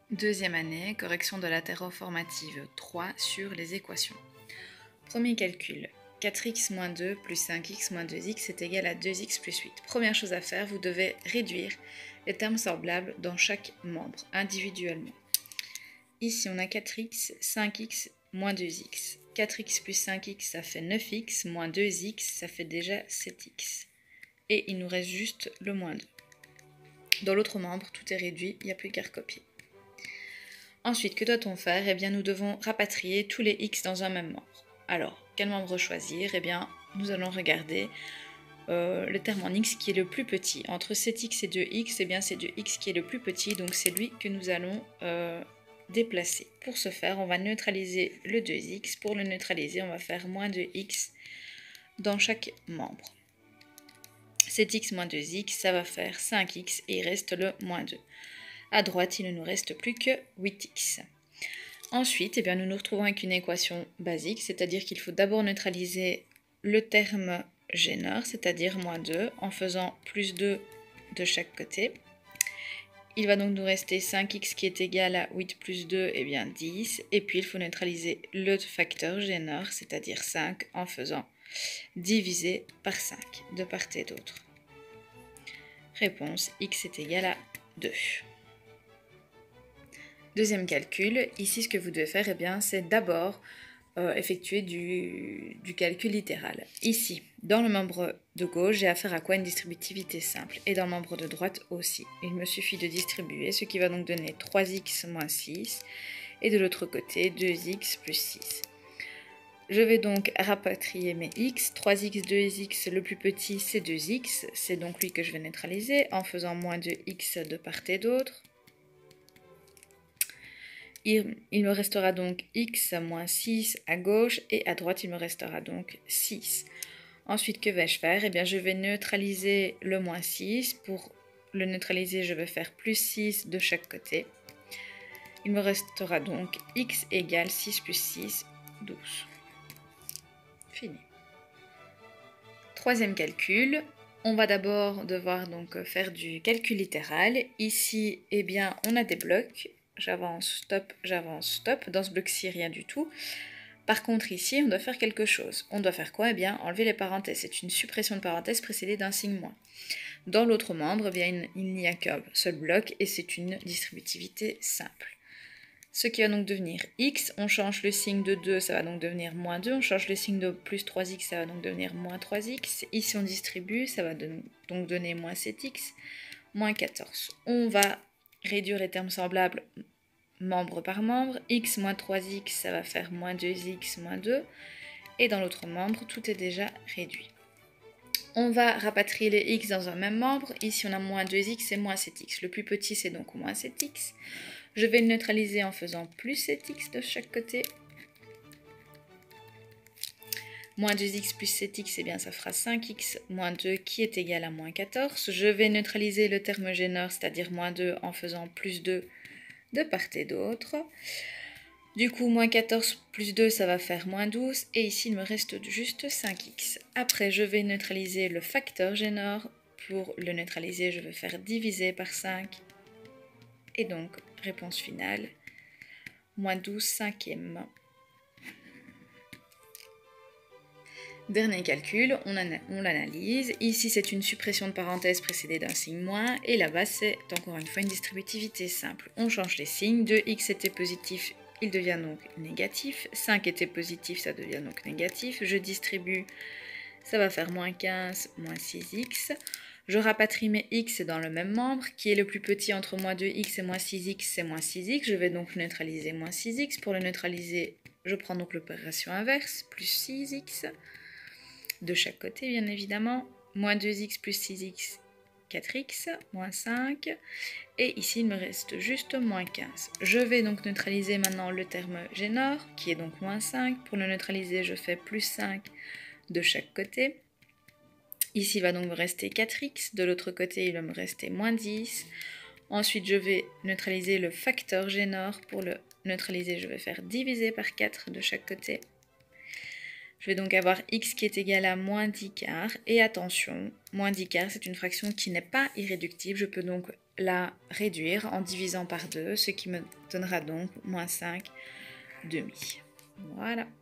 Deuxième année, correction de la terreformative 3 sur les équations. Premier calcul, 4x moins 2 plus 5x moins 2x est égal à 2x plus 8. Première chose à faire, vous devez réduire les termes semblables dans chaque membre, individuellement. Ici, on a 4x, 5x, moins 2x. 4x plus 5x, ça fait 9x, moins 2x, ça fait déjà 7x. Et il nous reste juste le moins 2. Dans l'autre membre, tout est réduit, il n'y a plus qu'à recopier. Ensuite, que doit-on faire? Eh bien, nous devons rapatrier tous les x dans un même membre. Alors, quel membre choisir? Eh bien, nous allons regarder le terme en x qui est le plus petit. Entre 7x et 2x, eh bien, c'est 2x qui est le plus petit, donc c'est lui que nous allons déplacer. Pour ce faire, on va neutraliser le 2x. Pour le neutraliser, on va faire moins 2x dans chaque membre. 7x moins 2x, ça va faire 5x et il reste le moins 2. À droite, il ne nous reste plus que 8x. Ensuite, eh bien, nous nous retrouvons avec une équation basique, c'est-à-dire qu'il faut d'abord neutraliser le terme gêneur, c'est-à-dire moins 2, en faisant plus 2 de chaque côté. Il va donc nous rester 5x qui est égal à 8 plus 2, eh bien 10. Et puis, il faut neutraliser le facteur gêneur, c'est-à-dire 5, en faisant diviser par 5 de part et d'autre. Réponse, x est égal à 2. Deuxième calcul, ici ce que vous devez faire, eh bien, c'est d'abord effectuer du calcul littéral. Ici, dans le membre de gauche, j'ai affaire à quoi? Une distributivité simple. Et dans le membre de droite aussi. Il me suffit de distribuer, ce qui va donc donner 3x moins 6. Et de l'autre côté, 2x plus 6. Je vais donc rapatrier mes x. 3x, 2x, le plus petit, c'est 2x. C'est donc lui que je vais neutraliser en faisant moins 2x de part et d'autre. Il me restera donc x moins 6 à gauche et à droite, il me restera donc 6. Ensuite, que vais-je faire? Eh bien, je vais neutraliser le moins 6. Pour le neutraliser, je vais faire plus 6 de chaque côté. Il me restera donc x égale 6 plus 6, 12. Fini. Troisième calcul. On va d'abord devoir donc faire du calcul littéral. Ici, eh bien, on a des blocs. J'avance, stop. Dans ce bloc-ci, rien du tout. Par contre, ici, on doit faire quelque chose. On doit faire quoi? Eh bien, enlever les parenthèses. C'est une suppression de parenthèses précédée d'un signe moins. Dans l'autre membre, eh bien, il n'y a qu'un seul bloc et c'est une distributivité simple. Ce qui va donc devenir x, on change le signe de 2, ça va donc devenir moins 2. On change le signe de plus 3x, ça va donc devenir moins 3x. Ici, on distribue, ça va donc donner moins 7x, moins 14. On va réduire les termes semblables membre par membre. X moins 3x, ça va faire moins 2x moins 2. Et dans l'autre membre, tout est déjà réduit. On va rapatrier les x dans un même membre. Ici, on a moins 2x et moins 7x. Le plus petit, c'est donc moins 7x. Je vais le neutraliser en faisant plus 7x de chaque côté. Moins 2x plus 7x, eh bien, ça fera 5x moins 2 qui est égal à moins 14. Je vais neutraliser le terme gêneur, c'est-à-dire moins 2, en faisant plus 2 de part et d'autre. Du coup, moins 14 plus 2, ça va faire moins 12. Et ici, il me reste juste 5x. Après, je vais neutraliser le facteur gêneur. Pour le neutraliser, je vais faire diviser par 5. Et donc, réponse finale, moins 12 cinquièmes. Dernier calcul, on l'analyse. Ici, c'est une suppression de parenthèse précédée d'un signe moins. Et là-bas, c'est encore une fois une distributivité simple. On change les signes. 2x était positif, il devient donc négatif. 5 était positif, ça devient donc négatif. Je distribue, ça va faire moins 15, moins 6x. Je rapatrie mes x dans le même membre. Qui est le plus petit entre moins 2x et moins 6x? C'est moins 6x. Je vais donc neutraliser moins 6x. Pour le neutraliser, je prends donc l'opération inverse, plus 6x. De chaque côté, bien évidemment. Moins 2x plus 6x, 4x, moins 5. Et ici, il me reste juste moins 15. Je vais donc neutraliser maintenant le terme gêneur, qui est donc moins 5. Pour le neutraliser, je fais plus 5 de chaque côté. Ici, il va donc me rester 4x. De l'autre côté, il va me rester moins 10. Ensuite, je vais neutraliser le facteur gêneur. Pour le neutraliser, je vais faire diviser par 4 de chaque côté. Je vais donc avoir x qui est égal à moins 10 quarts. Et attention, moins 10 quarts, c'est une fraction qui n'est pas irréductible. Je peux donc la réduire en divisant par 2, ce qui me donnera donc moins 5 demi. Voilà.